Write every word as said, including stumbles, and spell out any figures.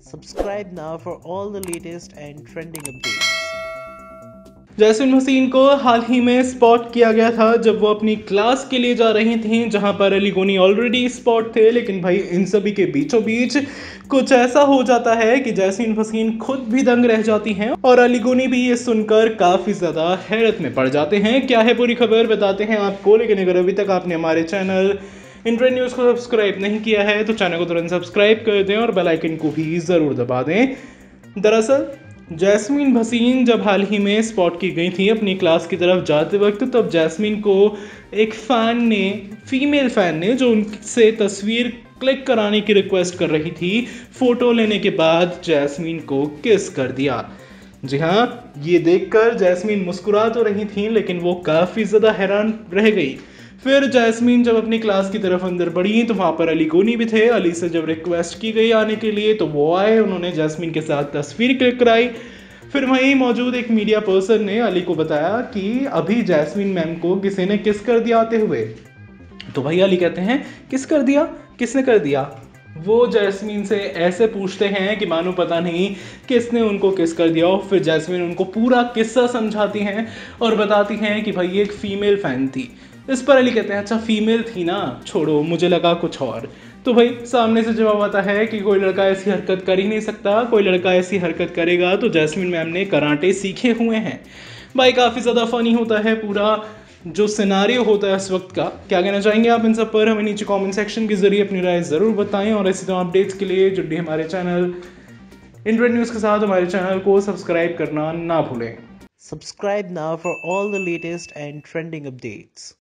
Subscribe now for all the latest and trending updates. Jasmin Haseen को हाल ही में spot किया गया था जब वो अपनी क्लास के लिए जा रही थी, जहां पर अली गोनी ऑलरेडी स्पॉट थे। लेकिन भाई इन सभी के बीचों बीच कुछ ऐसा हो जाता है कि जैस्मीन हसीन खुद भी दंग रह जाती हैं और अली गोनी भी ये सुनकर काफी ज्यादा हैरत में पड़ जाते हैं। क्या है पूरी खबर बताते हैं आपको, लेकिन अगर अभी तक आपने हमारे चैनल इंट्रेंड न्यूज़ को सब्सक्राइब नहीं किया है तो चैनल को तुरंत सब्सक्राइब कर दें और बेल आइकन को भी ज़रूर दबा दें। दरअसल जैस्मीन हसीन जब हाल ही में स्पॉट की गई थी अपनी क्लास की तरफ जाते वक्त, तब जैस्मीन को एक फ़ैन ने फीमेल फ़ैन ने जो उनसे तस्वीर क्लिक कराने की रिक्वेस्ट कर रही थी, फ़ोटो लेने के बाद जैस्मीन को किस कर दिया। जी हाँ, ये देखकर जैस्मीन मुस्कुरा तो रही थी लेकिन वो काफ़ी ज़्यादा हैरान रह गई। फिर जैस्मीन जब अपनी क्लास की तरफ अंदर बढ़ी तो वहाँ पर अली गोनी भी थे। अली से जब रिक्वेस्ट की गई आने के लिए तो वो आए, उन्होंने जैस्मीन के साथ तस्वीर क्लिक कराई। फिर वहीं मौजूद एक मीडिया पर्सन ने अली को बताया कि अभी जैस्मीन मैम को किसी ने किस कर दिया आते हुए। तो भाई अली कहते हैं किस कर दिया, किसने कर दिया? वो जैस्मीन से ऐसे पूछते हैं कि मानो पता नहीं किसने उनको किस कर दिया। और फिर जैस्मीन उनको पूरा किस्सा समझाती हैं और बताती हैं कि भाई एक फीमेल फ़ैन थी। इस पर अली कहते हैं अच्छा फीमेल थी ना, छोड़ो, मुझे लगा कुछ और। तो भाई सामने से जवाब आता है कि कोई लड़का ऐसी हरकत कर ही नहीं सकता, कोई लड़का ऐसी हरकत करेगा तो जैस्मीन मैम ने कराटे सीखे हुए हैं। भाई काफ़ी ज़्यादा फ़नी होता है पूरा जो सिनारियो होता है इस वक्त का। क्या कहना चाहेंगे आप इन सब पर? हमें नीचे कमेंट सेक्शन के जरिए अपनी राय ज़रूर बताएं और ऐसी तरह अपडेट्स के लिए जुड़े हमारे चैनल इंट्रेंड न्यूज़ के साथ हमारे चैनल को सब्सक्राइब करना ना भूलें। Subscribe now for all the latest and trending updates.